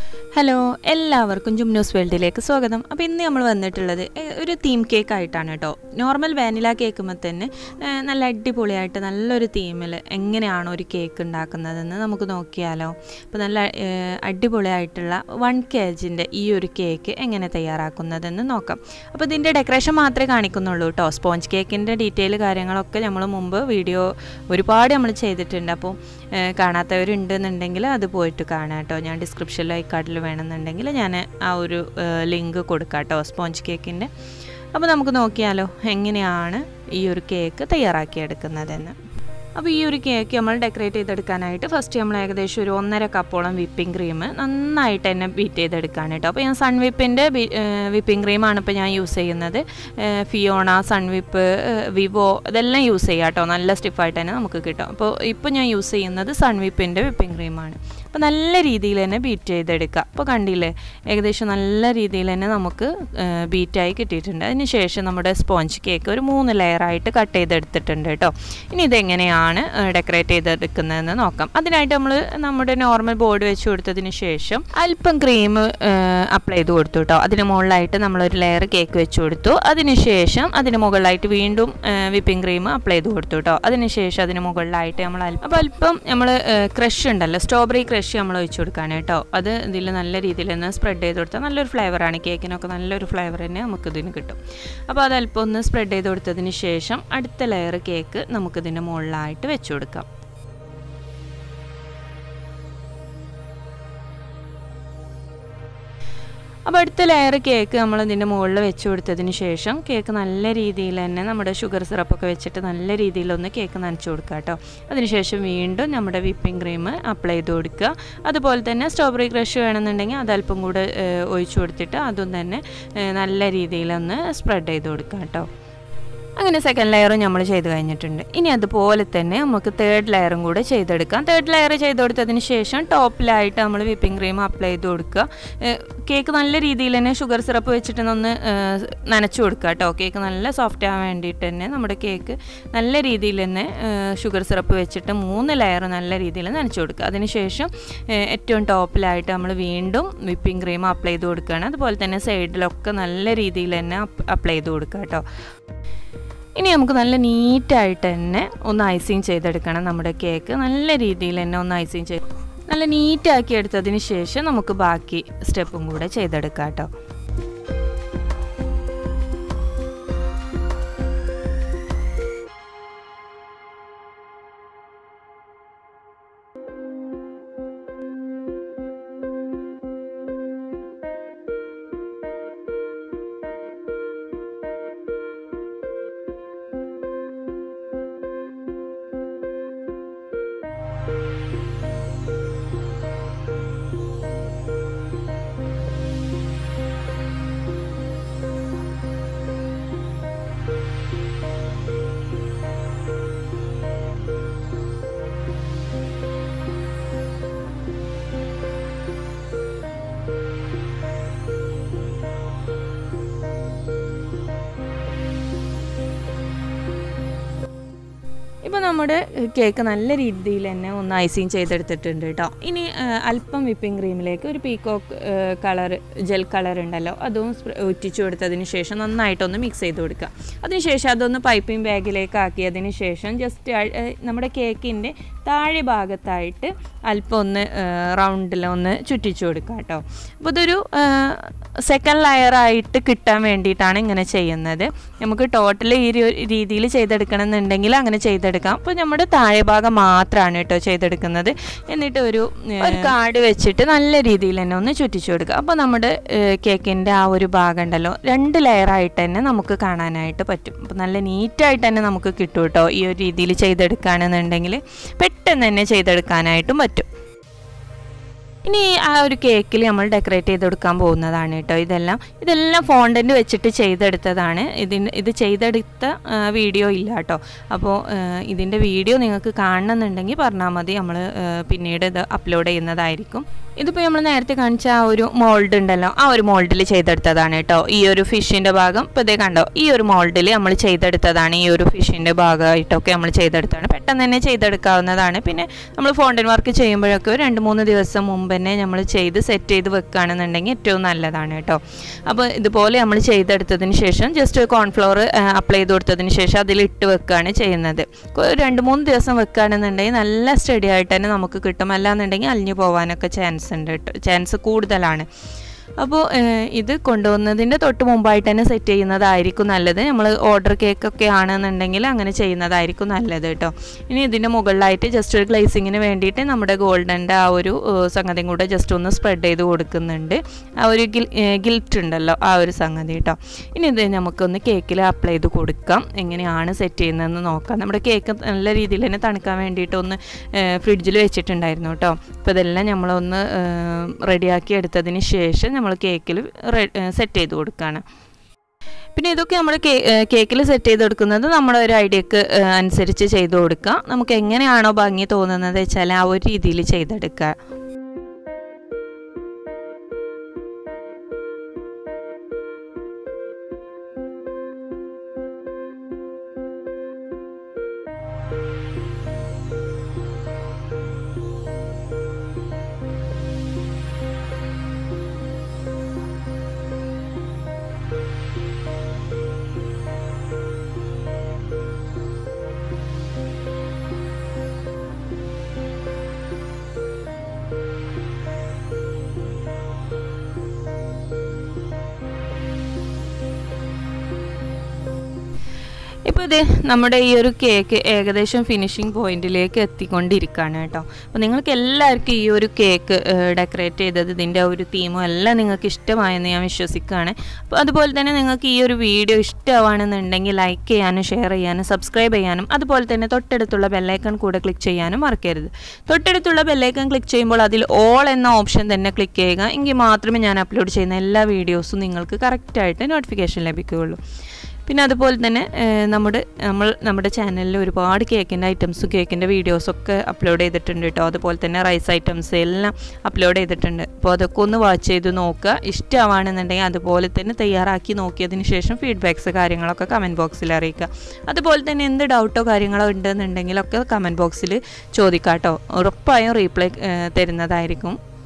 Hello എല്ലാവർക്കും ജുംനൂസ് വേൾഡിലേക്ക് സ്വാഗതം. അപ്പോൾ ഇന്ന് നമ്മൾ വന്നിട്ടുള്ളത് ഒരു തീം കേക്ക് ആയിട്ടാണ് കേട്ടോ. നോർമൽ വാനില കേക്കുമ്പോൾ തന്നെ നല്ല അടിപൊളിയായിട്ട് നല്ലൊരു തീമിൽ എങ്ങനെയാണോ ഒരു കേക്ക് ഉണ്ടാക്കുന്നതെന്ന് നമുക്ക് നോക്കിയാലോ. അപ്പോൾ നല്ല അടിപൊളിയായിട്ടുള്ള 1 kg ഈ ഒരു കേക്ക് എങ്ങനെ തയ്യാറാക്കുന്നതെന്ന് നോക്കാം. അപ്പോൾ ഇതിൻ്റെ ഡെക്കറേഷൻ മാത്രമേ കാണിക്കുന്നുള്ളൂ കേട്ടോ. സ്പോഞ്ച് കേക്കിൻ്റെ ഡീറ്റെയിൽ കാര്യങ്ങളൊക്കെ നമ്മൾ മുമ്പ് വീഡിയോ ഒരുപാട് നമ്മൾ ചെയ്തിട്ടുണ്ട്. അപ്പോൾ കാണാത്തവരുണ്ടെന്നുണ്ടെങ്കിൽ അത് പോയിട്ട് കാണാം കേട്ടോ. ഞാൻ ഡിസ്ക്രിപ്ഷനിൽ ഐക്കാർഡിൽ വേണമെന്നുണ്ടെങ്കിൽ ഞാൻ ആ ഒരു ലിങ്ക് കൊടുക്കാം കേട്ടോ സ്പോഞ്ച് കേക്കിൻ്റെ. അപ്പോൾ നമുക്ക് നോക്കിയാലോ എങ്ങനെയാണ് ഈ ഒരു കേക്ക് തയ്യാറാക്കിയെടുക്കുന്നതെന്ന്. അപ്പോൾ ഈ ഒരു കേക്ക് നമ്മൾ ഡെക്കറേറ്റ് ചെയ്തെടുക്കാനായിട്ട് ഫസ്റ്റ് നമ്മൾ ഏകദേശം ഒരു 1.5 കപ്പോളം വിപ്പിംഗ് ക്രീം നന്നായിട്ട് തന്നെ ബീറ്റ് ചെയ്തെടുക്കുകയാണ് കേട്ടോ. അപ്പോൾ ഞാൻ സൺവിപ്പിൻ്റെ വിപ്പിംഗ് ക്രീമാണ് ഇപ്പോൾ ഞാൻ യൂസ് ചെയ്യുന്നത്. ഫിയോണ, സൺവിപ്പ്, വിവോ ഇതെല്ലാം യൂസ് ചെയ്യാം കേട്ടോ. നല്ല സ്റ്റിഫായിട്ട് തന്നെ നമുക്ക് കിട്ടും. അപ്പോൾ ഇപ്പോൾ ഞാൻ യൂസ് ചെയ്യുന്നത് സൺവിപ്പിൻ്റെ വിപ്പിംഗ് ക്രീമാണ്. അപ്പോൾ നല്ല രീതിയിൽ തന്നെ ബീറ്റ് ചെയ്തെടുക്കുക. അപ്പോൾ കണ്ടില്ലേ ഏകദേശം നല്ല രീതിയിൽ തന്നെ നമുക്ക് ബീറ്റായി കിട്ടിയിട്ടുണ്ട്. അതിന് ശേഷം നമ്മുടെ സ്പോഞ്ച് കേക്ക് ഒരു 3 ലെയറായിട്ട് കട്ട് ചെയ്തെടുത്തിട്ടുണ്ട് കേട്ടോ. ഇനി ഇതെങ്ങനെയാണ് ഡെക്കറേറ്റ് ചെയ്തെടുക്കുന്നതെന്ന് നോക്കാം. അതിനായിട്ട് നമ്മൾ നമ്മുടെ നോർമൽ ബോർഡ് വെച്ച് കൊടുത്തതിന് ശേഷം അല്പം ക്രീം അപ്ലൈ ചെയ്ത് കൊടുത്തു കേട്ടോ. അതിന് മുകളിലായിട്ട് നമ്മളൊരു ലെയർ കേക്ക് വെച്ച് കൊടുത്തു. അതിനുശേഷം അതിന് മുകളിലായിട്ട് വീണ്ടും വിപ്പിംഗ് ക്രീം അപ്ലൈ ചെയ്ത് കൊടുത്തു കേട്ടോ. അതിനുശേഷം അതിന് മുകളിലായിട്ട് നമ്മൾ അല്പം നമ്മൾ ക്രഷ് ഉണ്ടല്ലോ, സ്ട്രോബെറി ക്രഷ് നമ്മൾ ഒഴിച്ചു കൊടുക്കുകയാണ് കേട്ടോ. അത് ഇതിൽ നല്ല രീതിയിൽ ഒന്ന് സ്പ്രെഡ് ചെയ്ത് കൊടുത്താൽ നല്ലൊരു ഫ്ലേവറാണ്. കേക്കിനൊക്കെ നല്ലൊരു ഫ്ലേവർ തന്നെ നമുക്കിതിന് കിട്ടും. അപ്പോൾ അത് അല്പം ഒന്ന് സ്പ്രെഡ് ചെയ്ത് കൊടുത്തതിന് ശേഷം അടുത്ത ലെയർ കേക്ക് നമുക്കിതിൻ്റെ മുകളിലായിട്ട് വെച്ച് കൊടുക്കാം. അപ്പോൾ അടുത്ത ലെയർ കേക്ക് നമ്മൾ ഇതിൻ്റെ മുകളിൽ വെച്ച് കൊടുത്തതിന് ശേഷം കേക്ക് നല്ല രീതിയിൽ തന്നെ നമ്മുടെ ഷുഗർ സിറപ്പൊക്കെ വെച്ചിട്ട് നല്ല രീതിയിലൊന്ന് കേക്ക് നനച്ച് കൊടുക്കുക കേട്ടോ. അതിനുശേഷം വീണ്ടും നമ്മുടെ വിപ്പിംഗ് ക്രീം അപ്ലൈ ചെയ്ത് കൊടുക്കുക. അതുപോലെ തന്നെ സ്ട്രോബെറി ക്രഷ് വേണമെന്നുണ്ടെങ്കിൽ അതല്പം കൂടെ ഒഴിച്ചു കൊടുത്തിട്ട് അതും തന്നെ നല്ല രീതിയിലൊന്ന് സ്പ്രെഡ് ചെയ്ത് കൊടുക്കുക കേട്ടോ. അങ്ങനെ സെക്കൻഡ് ലെയറും നമ്മൾ ചെയ്ത് കഴിഞ്ഞിട്ടുണ്ട്. ഇനി അതുപോലെ തന്നെ നമുക്ക് തേർഡ് ലെയറും കൂടെ ചെയ്തെടുക്കാം. തേർഡ് ലെയർ ചെയ്ത് കൊടുത്തതിന് ശേഷം ടോപ്പിലായിട്ട് നമ്മൾ വിപ്പിംഗ് ക്രീം അപ്ലൈ ചെയ്ത് കൊടുക്കുക. കേക്ക് നല്ല രീതിയിൽ തന്നെ ഷുഗർ സിറപ്പ് വെച്ചിട്ട് ഒന്ന് നനച്ചു കൊടുക്കുക കേട്ടോ. കേക്ക് നല്ല സോഫ്റ്റ് ആവാൻ വേണ്ടിയിട്ട് തന്നെ നമ്മുടെ കേക്ക് നല്ല രീതിയിൽ തന്നെ ഷുഗർ സിറപ്പ് വെച്ചിട്ട് 3 ലെയർ നല്ല രീതിയിൽ നനച്ചു കൊടുക്കുക. അതിനുശേഷം ഏറ്റവും ടോപ്പിലായിട്ട് നമ്മൾ വീണ്ടും വിപ്പിംഗ് ക്രീം അപ്ലൈ ചെയ്ത് കൊടുക്കുകയാണ്. അതുപോലെ തന്നെ സൈഡിലൊക്കെ നല്ല രീതിയിൽ തന്നെ അപ്ലൈ ചെയ്ത് കൊടുക്കുക കേട്ടോ. ഇനി നമുക്ക് നല്ല നീറ്റായിട്ട് തന്നെ ഒന്ന് ഐസിങ് ചെയ്തെടുക്കണം. നമ്മുടെ കേക്ക് നല്ല രീതിയിൽ തന്നെ ഒന്ന് ഐസിങ് ചെയ്ത് നല്ല നീറ്റാക്കി എടുത്തതിന് ശേഷം നമുക്ക് ബാക്കി സ്റ്റെപ്പും കൂടെ ചെയ്തെടുക്കാം കേട്ടോ. ഇപ്പോൾ നമ്മുടെ കേക്ക് നല്ല രീതിയിൽ തന്നെ ഒന്ന് ഐസിങ് ചെയ്തെടുത്തിട്ടുണ്ട് കേട്ടോ. ഇനി അല്പം വിപ്പിംഗ് ക്രീമിലേക്ക് ഒരു പീക്കോക്ക് കളർ ജെൽ കളർ ഉണ്ടല്ലോ അതും ഒറ്റിച്ചു കൊടുത്തതിന് ശേഷം നന്നായിട്ടൊന്ന് മിക്സ് ചെയ്ത് കൊടുക്കുക. അതിനുശേഷം അതൊന്ന് പൈപ്പിംഗ് ബാഗിലേക്ക് ആക്കിയതിന് ശേഷം ജസ്റ്റ് നമ്മുടെ കേക്കിൻ്റെ താഴെ ഭാഗത്തായിട്ട് അല്പം ഒന്ന് റൗണ്ടിലൊന്ന് ചുറ്റിച്ചു കൊടുക്കുക കേട്ടോ. അപ്പോൾ ഇതൊരു സെക്കൻഡ് ലെയറായിട്ട് കിട്ടാൻ വേണ്ടിയിട്ടാണ് ഇങ്ങനെ ചെയ്യുന്നത്. നമുക്ക് ടോട്ടൽ ഈ രീതിയിൽ ചെയ്തെടുക്കണം എന്നുണ്ടെങ്കിൽ അങ്ങനെ ചെയ്തെടുക്കാം. അപ്പോൾ നമ്മുടെ താഴെ ഭാഗം മാത്രമാണ് കേട്ടോ ചെയ്തെടുക്കുന്നത്. എന്നിട്ട് ഒരു കാർഡ് വെച്ചിട്ട് നല്ല രീതിയിൽ തന്നെ ഒന്ന് ചുറ്റിച്ചു കൊടുക്കുക. അപ്പോൾ നമ്മുടെ കേക്കിൻ്റെ ആ ഒരു ഭാഗം ഉണ്ടല്ലോ 2 ലെയറായിട്ട് തന്നെ നമുക്ക് കാണാനായിട്ട് പറ്റും. അപ്പോൾ നല്ല നീറ്റായിട്ട് തന്നെ നമുക്ക് കിട്ടും കേട്ടോ. ഈ ഒരു രീതിയിൽ ചെയ്തെടുക്കുകയാണെന്നുണ്ടെങ്കിൽ പെട്ടെന്ന് തന്നെ ചെയ്തെടുക്കാനായിട്ടും പറ്റും. ഇനി ആ ഒരു കേക്കിൽ നമ്മൾ ഡെക്കറേറ്റ് ചെയ്ത് കൊടുക്കാൻ പോകുന്നതാണ് കേട്ടോ. ഇതെല്ലാം ഫോണ്ടൻറ്റ് വെച്ചിട്ട് ചെയ്തെടുത്തതാണ്. ഇത് ചെയ്തെടുത്ത വീഡിയോ ഇല്ല കേട്ടോ. അപ്പോൾ ഇതിൻ്റെ വീഡിയോ നിങ്ങൾക്ക് കാണണമെന്നുണ്ടെങ്കിൽ പറഞ്ഞാൽ മതി, നമ്മൾ പിന്നീട് ഇത് അപ്ലോഡ് ചെയ്യുന്നതായിരിക്കും. ഇതിപ്പോൾ നമ്മൾ നേരത്തെ കാണിച്ച ആ ഒരു മോൾഡ് ഉണ്ടല്ലോ, ആ ഒരു മോൾഡിൽ ചെയ്തെടുത്തതാണ് കേട്ടോ. ഈ ഒരു ഫിഷിൻ്റെ ഭാഗം ഇപ്പോൾ ഇതേ കണ്ടോ, ഈ ഒരു മോൾഡിൽ നമ്മൾ ചെയ്തെടുത്തതാണ്. ഈ ഒരു ഫിഷിൻ്റെ ഭാഗമായിട്ടൊക്കെ നമ്മൾ ചെയ്തെടുത്തതാണ്. പെട്ടെന്ന് തന്നെ ചെയ്തെടുക്കാവുന്നതാണ്. പിന്നെ നമ്മൾ ഫോണ്ടൻ വർക്ക് ചെയ്യുമ്പോഴൊക്കെ 2-3 ദിവസം മുമ്പ് തന്നെ നമ്മൾ ചെയ്ത് സെറ്റ് ചെയ്ത് വെക്കുകയാണെന്നുണ്ടെങ്കിൽ ഏറ്റവും നല്ലതാണ് കേട്ടോ. അപ്പോൾ ഇതുപോലെ നമ്മൾ ചെയ്തെടുത്തതിന് ശേഷം ജസ്റ്റ് കോൺഫ്ലവർ അപ്ലൈ ചെയ്ത് കൊടുത്തതിന് ശേഷം അതിലിട്ട് വെക്കുകയാണ് ചെയ്യുന്നത്. 2-3 ദിവസം വെക്കുകയാണെന്നുണ്ടെങ്കിൽ നല്ല സ്റ്റഡി ആയിട്ട് തന്നെ നമുക്ക് കിട്ടും. അല്ലാന്നുണ്ടെങ്കിൽ അലിഞ്ഞു പോകാനൊക്കെ ചാൻസ് കൂടുതലാണ്. അപ്പോൾ ഇത് കൊണ്ടുവന്നതിൻ്റെ തൊട്ട് മുമ്പായിട്ട് തന്നെ സെറ്റ് ചെയ്യുന്നതായിരിക്കും നല്ലത്. നമ്മൾ ഓർഡർ കേക്കൊക്കെ ആണെന്നുണ്ടെങ്കിൽ അങ്ങനെ ചെയ്യുന്നതായിരിക്കും നല്ലത് കേട്ടോ. ഇനി ഇതിൻ്റെ മുകളിലായിട്ട് ജസ്റ്റ് ഒരു ഗ്ലേസിങ്ങിന് വേണ്ടിയിട്ട് നമ്മുടെ ഗോൾഡൻ്റെ ആ ഒരു സംഗതിയും കൂടെ ജസ്റ്റ് ഒന്ന് സ്പ്രെഡ് ചെയ്ത് കൊടുക്കുന്നുണ്ട്. ആ ഒരു ഗിൽറ്റ് ഉണ്ടല്ലോ, ആ ഒരു സംഗതി കേട്ടോ. ഇനി ഇത് നമുക്കൊന്ന് കേക്കിൽ അപ്ലൈ ചെയ്ത് കൊടുക്കാം. എങ്ങനെയാണ് സെറ്റ് ചെയ്യുന്നതെന്ന് നോക്കാം. നമ്മുടെ കേക്ക് നല്ല രീതിയിൽ തന്നെ തണുക്കാൻ വേണ്ടിയിട്ട് ഒന്ന് ഫ്രിഡ്ജിൽ വെച്ചിട്ടുണ്ടായിരുന്നു കേട്ടോ. അപ്പോൾ ഇതെല്ലാം നമ്മളൊന്ന് റെഡിയാക്കി എടുത്തതിന് ശേഷം നമ്മൾ കേക്കിൽ സെറ്റ് ചെയ്ത് കൊടുക്കുകയാണ്. പിന്നെ ഇതൊക്കെ നമ്മൾ കേക്കിൽ സെറ്റ് ചെയ്ത് കൊടുക്കുന്നത് നമ്മുടെ ഒരു ഐഡിയക്ക് അനുസരിച്ച് ചെയ്ത് കൊടുക്കുക. നമുക്ക് എങ്ങനെയാണോ ഭംഗി തോന്നുന്നത് വെച്ചാൽ ആ ഒരു രീതിയിൽ ചെയ്തെടുക്കുക. ഇപ്പോൾ ഇത് നമ്മുടെ ഈ ഒരു കേക്ക് ഏകദേശം ഫിനിഷിംഗ് പോയിന്റിലേക്ക് എത്തിക്കൊണ്ടിരിക്കുകയാണ് കേട്ടോ. അപ്പോൾ നിങ്ങൾക്ക് എല്ലാവർക്കും ഈ ഒരു കേക്ക് ഡെക്കറേറ്റ് ചെയ്തത് ഇതിൻ്റെ ഒരു തീമും എല്ലാം നിങ്ങൾക്ക് ഇഷ്ടമായെന്ന് ഞാൻ വിശ്വസിക്കുകയാണ്. അപ്പോൾ അതുപോലെ തന്നെ നിങ്ങൾക്ക് ഈ ഒരു വീഡിയോ ഇഷ്ടമാണെന്നുണ്ടെങ്കിൽ ലൈക്ക് ചെയ്യാനും ഷെയർ ചെയ്യാനും സബ്സ്ക്രൈബ് ചെയ്യാനും അതുപോലെ തന്നെ തൊട്ടടുത്തുള്ള ബെല്ലൈക്കൺ കൂടെ ക്ലിക്ക് ചെയ്യാനും മറക്കരുത്. തൊട്ടടുത്തുള്ള ബെല്ലൈക്കൺ ക്ലിക്ക് ചെയ്യുമ്പോൾ അതിൽ ഓൾ എന്ന ഓപ്ഷൻ തന്നെ ക്ലിക്ക് ചെയ്യുക. എങ്കിൽ മാത്രമേ ഞാൻ അപ്ലോഡ് ചെയ്യുന്ന എല്ലാ വീഡിയോസും നിങ്ങൾക്ക് കറക്റ്റായിട്ട് നോട്ടിഫിക്കേഷൻ ലഭിക്കുകയുള്ളൂ. പിന്നെ അതുപോലെ തന്നെ നമ്മുടെ ചാനലിൽ ഒരുപാട് കേക്കിൻ്റെ ഐറ്റംസും കേക്കിൻ്റെ വീഡിയോസൊക്കെ അപ്ലോഡ് ചെയ്തിട്ടുണ്ട് കേട്ടോ. അതുപോലെ തന്നെ റൈസ് ഐറ്റംസ് എല്ലാം അപ്ലോഡ് ചെയ്തിട്ടുണ്ട്. അപ്പോൾ അതൊക്കെ ഒന്ന് വാച്ച് ചെയ്ത് നോക്കുക. ഇഷ്ടമാണെന്നുണ്ടെങ്കിൽ അതുപോലെ തന്നെ തയ്യാറാക്കി നോക്കിയതിന് ശേഷം ഫീഡ്ബാക്ക്സ് കാര്യങ്ങളൊക്കെ കമൻറ്റ് ബോക്സിൽ അറിയിക്കുക. അതുപോലെ തന്നെ എന്ത് ഡൗട്ടോ കാര്യങ്ങളോ ഉണ്ടെന്നുണ്ടെങ്കിലൊക്കെ കമൻറ്റ് ബോക്സിൽ ചോദിക്കാം കേട്ടോ. ഉറപ്പായും റീപ്ലൈ തരുന്നതായിരിക്കും.